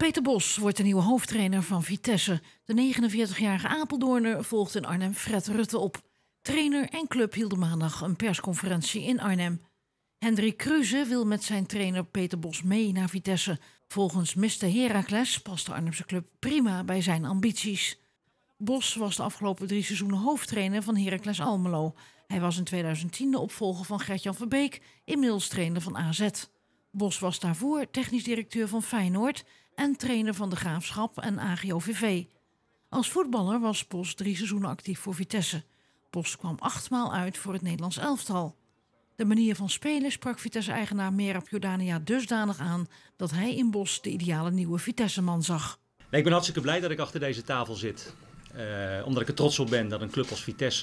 Peter Bos wordt de nieuwe hoofdtrainer van Vitesse. De 49-jarige Apeldoorner volgt in Arnhem Fred Rutte op. Trainer en club hielden maandag een persconferentie in Arnhem. Hendrik Kruse wil met zijn trainer Peter Bos mee naar Vitesse. Volgens Mr. Heracles past de Arnhemse club prima bij zijn ambities. Bos was de afgelopen 3 seizoenen hoofdtrainer van Heracles Almelo. Hij was in 2010 de opvolger van Gert-Jan Verbeek, inmiddels trainer van AZ. Bos was daarvoor technisch directeur van Feyenoord en trainer van de Graafschap en AGOVV. Als voetballer was Bos 3 seizoenen actief voor Vitesse. Bos kwam 8 maal uit voor het Nederlands elftal. De manier van spelen sprak Vitesse-eigenaar Merab Jordania dusdanig aan dat hij in Bos de ideale nieuwe Vitesse-man zag. Nee, ik ben hartstikke blij dat ik achter deze tafel zit. Omdat ik er trots op ben dat een club als Vitesse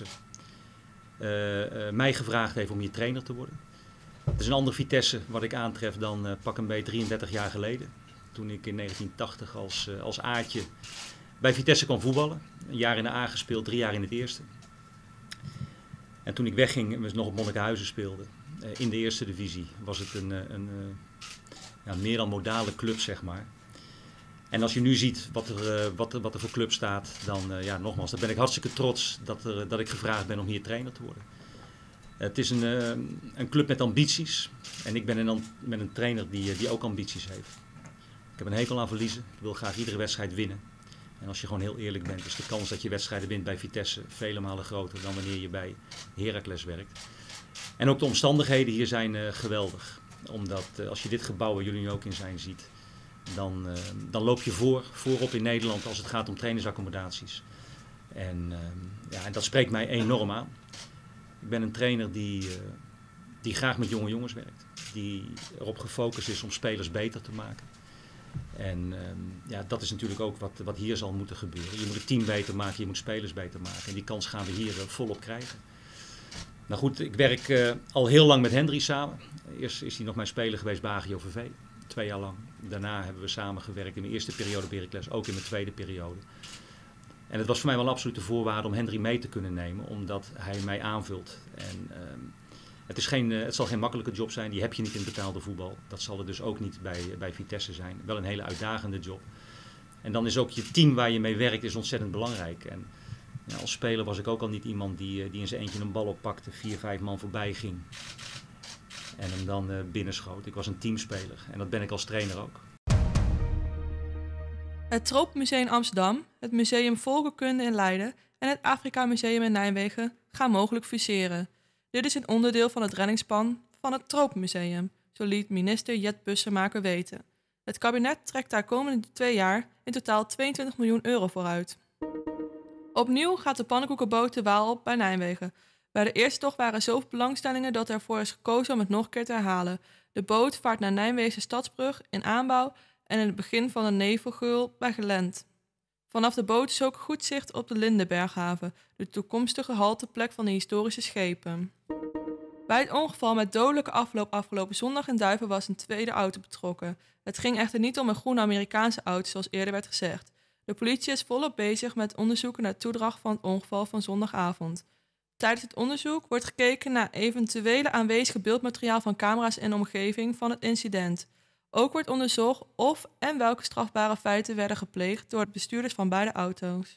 mij gevraagd heeft om hier trainer te worden. Het is een ander Vitesse wat ik aantref dan pak een beetje 33 jaar geleden. Toen ik in 1980 als aartje bij Vitesse kwam voetballen. Een jaar in de A gespeeld, 3 jaar in het eerste. En toen ik wegging en we nog op Monnikenhuizen speelden, in de eerste divisie, was het een meer dan modale club, zeg maar. En als je nu ziet wat er voor club staat, dan nogmaals, dan ben ik hartstikke trots dat ik gevraagd ben om hier trainer te worden. Het is een club met ambities en ik ben een trainer die ook ambities heeft. Ik heb een hekel aan verliezen, ik wil graag iedere wedstrijd winnen. En als je gewoon heel eerlijk bent, is de kans dat je wedstrijden wint bij Vitesse vele malen groter dan wanneer je bij Heracles werkt. En ook de omstandigheden hier zijn geweldig. Omdat als je dit gebouw waar jullie nu ook in zijn ziet, dan loop je voorop in Nederland als het gaat om trainersaccommodaties. En dat spreekt mij enorm aan. Ik ben een trainer die graag met jonge jongens werkt. Die erop gefocust is om spelers beter te maken. En dat is natuurlijk ook wat hier zal moeten gebeuren. Je moet het team beter maken, je moet spelers beter maken. En die kans gaan we hier volop krijgen. Nou goed, ik werk al heel lang met Hendry samen. Eerst is hij nog mijn speler geweest bij AGOVV, 2 jaar lang. Daarna hebben we samengewerkt in mijn eerste periode bij Heracles, ook in mijn tweede periode. En het was voor mij wel een absolute voorwaarde om Hendry mee te kunnen nemen, omdat hij mij aanvult. En het zal geen makkelijke job zijn, die heb je niet in betaalde voetbal. Dat zal er dus ook niet bij Vitesse zijn. Wel een hele uitdagende job. En dan is ook je team waar je mee werkt is ontzettend belangrijk. En als speler was ik ook al niet iemand die in zijn eentje een bal oppakte, 4, 5 man voorbij ging en hem dan binnenschoot. Ik was een teamspeler en dat ben ik als trainer ook. Het Tropenmuseum in Amsterdam, het Museum Volkenkunde in Leiden en het Afrika Museum in Nijmegen gaan mogelijk fuseren. Dit is een onderdeel van het reddingsplan van het Tropenmuseum, zo liet minister Jet Bussemaker weten. Het kabinet trekt daar komende 2 jaar in totaal 22 miljoen euro voor uit. Opnieuw gaat de pannenkoekenboot de Waal op bij Nijmegen. Bij de eerste tocht waren zoveel belangstellingen dat ervoor is gekozen om het nog een keer te herhalen. De boot vaart naar Nijmegen Stadsbrug in aanbouw en in het begin van de Nevelgeul bij Gelent. Vanaf de boot is ook goed zicht op de Lindenberghaven, de toekomstige halteplek van de historische schepen. Bij het ongeval met dodelijke afloop afgelopen zondag in Duiven was een tweede auto betrokken. Het ging echter niet om een groene Amerikaanse auto zoals eerder werd gezegd. De politie is volop bezig met onderzoeken naar toedracht van het ongeval van zondagavond. Tijdens het onderzoek wordt gekeken naar eventuele aanwezige beeldmateriaal van camera's in de omgeving van het incident. Ook wordt onderzocht of en welke strafbare feiten werden gepleegd door de bestuurders van beide auto's.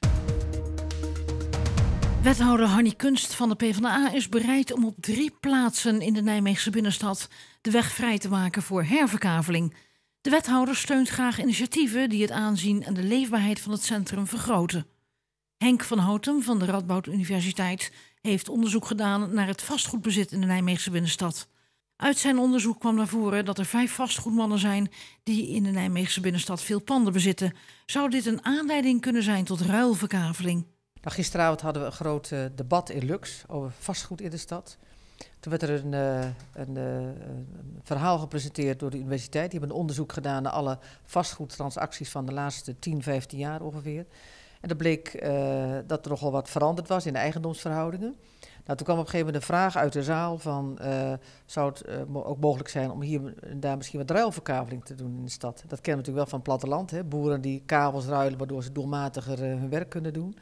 Wethouder Hannie Kunst van de PvdA is bereid om op 3 plaatsen in de Nijmeegse binnenstad de weg vrij te maken voor herverkaveling. De wethouder steunt graag initiatieven die het aanzien en de leefbaarheid van het centrum vergroten. Henk van Houten van de Radboud Universiteit heeft onderzoek gedaan naar het vastgoedbezit in de Nijmeegse binnenstad. Uit zijn onderzoek kwam naar voren dat er 5 vastgoedmannen zijn die in de Nijmeegse binnenstad veel panden bezitten. Zou dit een aanleiding kunnen zijn tot ruilverkaveling? Nou, gisteravond hadden we een groot debat in Lux over vastgoed in de stad. Toen werd er een verhaal gepresenteerd door de universiteit. Die hebben een onderzoek gedaan naar alle vastgoedtransacties van de laatste 10, 15 jaar ongeveer. En er bleek dat er nogal wat veranderd was in de eigendomsverhoudingen. Nou, toen kwam op een gegeven moment een vraag uit de zaal van, zou het ook mogelijk zijn om hier en daar misschien wat ruilverkaveling te doen in de stad. Dat kennen we natuurlijk wel van het platteland, hè? Boeren die kabels ruilen waardoor ze doelmatiger hun werk kunnen doen.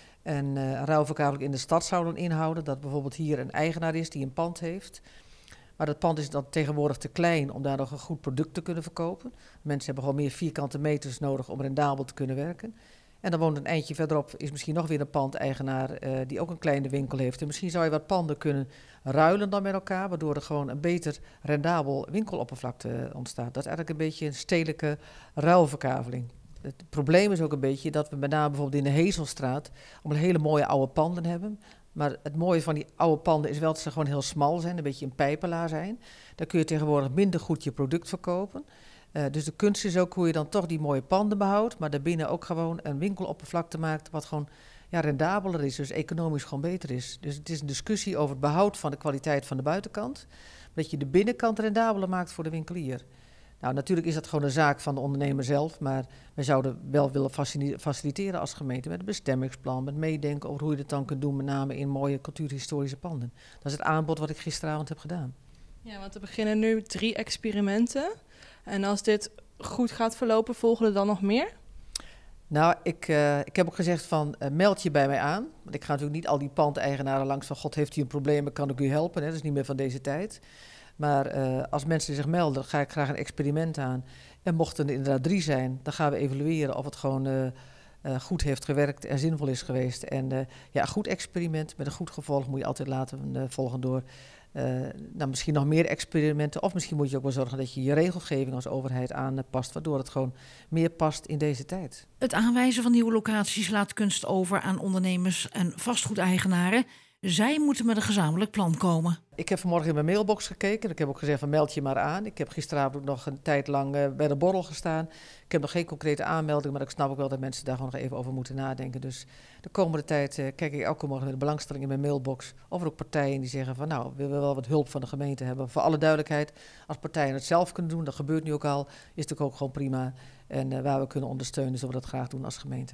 En ruilverkaveling in de stad zou dan inhouden dat bijvoorbeeld hier een eigenaar is die een pand heeft. Maar dat pand is dan tegenwoordig te klein om daar nog een goed product te kunnen verkopen. Mensen hebben gewoon meer vierkante meters nodig om rendabel te kunnen werken. En dan woont een eindje verderop, is misschien nog weer een pandeigenaar die ook een kleine winkel heeft. En misschien zou je wat panden kunnen ruilen dan met elkaar, waardoor er gewoon een beter rendabel winkeloppervlakte ontstaat. Dat is eigenlijk een beetje een stedelijke ruilverkaveling. Het probleem is ook een beetje dat we met name bijvoorbeeld in de Hezelstraat allemaal hele mooie oude panden hebben. Maar het mooie van die oude panden is wel dat ze gewoon heel smal zijn, een beetje een pijpelaar zijn. Daar kun je tegenwoordig minder goed je product verkopen. Dus de kunst is ook hoe je dan toch die mooie panden behoudt, maar daarbinnen ook gewoon een winkeloppervlakte maakt wat gewoon rendabeler is, dus economisch gewoon beter is. Dus het is een discussie over het behoud van de kwaliteit van de buitenkant, dat je de binnenkant rendabeler maakt voor de winkelier. Nou, natuurlijk is dat gewoon een zaak van de ondernemer zelf, maar wij zouden wel willen faciliteren als gemeente met een bestemmingsplan, met meedenken over hoe je het dan kunt doen, met name in mooie cultuurhistorische panden. Dat is het aanbod wat ik gisteravond heb gedaan. Ja, want er beginnen nu 3 experimenten. En als dit goed gaat verlopen, volgen er dan nog meer? Nou, ik heb ook gezegd van meld je bij mij aan. Want ik ga natuurlijk niet al die pandeigenaren langs van God, heeft u een probleem, kan ik u helpen? Hè? Dat is niet meer van deze tijd. Maar als mensen zich melden, ga ik graag een experiment aan. En mochten er inderdaad 3 zijn, dan gaan we evalueren of het gewoon goed heeft gewerkt en zinvol is geweest. En een goed experiment met een goed gevolg moet je altijd laten volgen door misschien nog meer experimenten. Of misschien moet je ook wel zorgen dat je je regelgeving als overheid aanpast, waardoor het gewoon meer past in deze tijd. Het aanwijzen van nieuwe locaties laat kunst over aan ondernemers en vastgoedeigenaren. Zij moeten met een gezamenlijk plan komen. Ik heb vanmorgen in mijn mailbox gekeken. Ik heb ook gezegd van meld je maar aan. Ik heb gisteravond ook nog een tijd lang bij de borrel gestaan. Ik heb nog geen concrete aanmelding, maar ik snap ook wel dat mensen daar gewoon nog even over moeten nadenken. Dus de komende tijd kijk ik elke morgen met de belangstelling in mijn mailbox of er ook partijen die zeggen van nou, we willen wel wat hulp van de gemeente hebben. Voor alle duidelijkheid, als partijen het zelf kunnen doen, dat gebeurt nu ook al, is het natuurlijk ook gewoon prima. En waar we kunnen ondersteunen, zullen we dat graag doen als gemeente.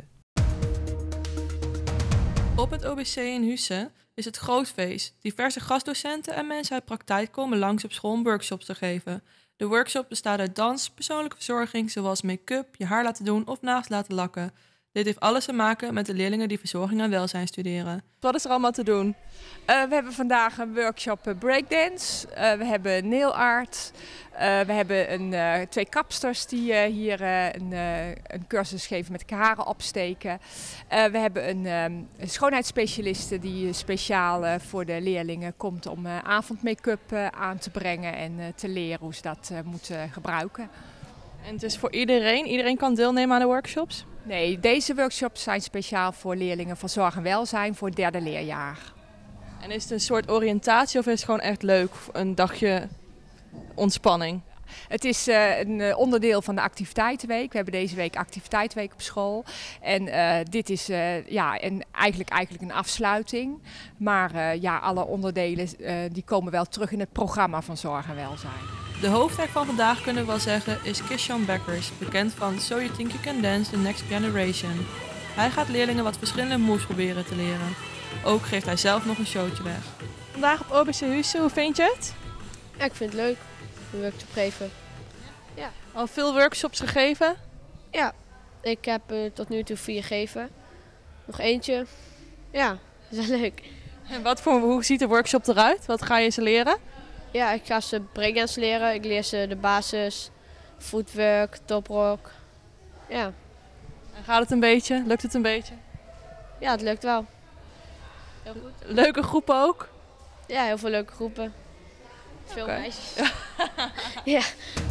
Op het OBC in Husse is het groot feest. Diverse gastdocenten en mensen uit praktijk komen langs op school om workshops te geven. De workshop bestaat uit dans, persoonlijke verzorging, zoals make-up, je haar laten doen of naast laten lakken. Dit heeft alles te maken met de leerlingen die verzorging en welzijn studeren. Wat is er allemaal te doen? We hebben vandaag een workshop breakdance. We hebben nail art. We hebben 2 kapsters die hier een cursus geven met haren opsteken. We hebben een schoonheidsspecialiste die speciaal voor de leerlingen komt om avondmake-up aan te brengen en te leren hoe ze dat moeten gebruiken. En het is voor iedereen? Iedereen kan deelnemen aan de workshops? Nee, deze workshops zijn speciaal voor leerlingen van zorg en welzijn voor het 3e leerjaar. En is het een soort oriëntatie of is het gewoon echt leuk, een dagje ontspanning? Het is een onderdeel van de activiteitenweek. We hebben deze week activiteitenweek op school. En dit is eigenlijk een afsluiting. Maar alle onderdelen die komen wel terug in het programma van zorg en welzijn. De hoofdact van vandaag kunnen we wel zeggen is Kishan Beckers, bekend van So You Think You Can Dance The Next Generation. Hij gaat leerlingen wat verschillende moves proberen te leren. Ook geeft hij zelf nog een showtje weg. Vandaag op OBC Husse, hoe vind je het? Ja, ik vind het leuk om workshop te geven. Ja. Al veel workshops gegeven? Ja, ik heb tot nu toe 4 gegeven. Nog eentje. Ja, dat is wel leuk. En hoe ziet de workshop eruit? Wat ga je ze leren? Ja, ik ga ze breakdance leren. Ik leer ze de basis, footwork, toprock. Ja. En gaat het een beetje? Lukt het een beetje? Ja, het lukt wel. Heel goed. Leuke groepen ook? Ja, heel veel leuke groepen. Veel meisjes. Ja.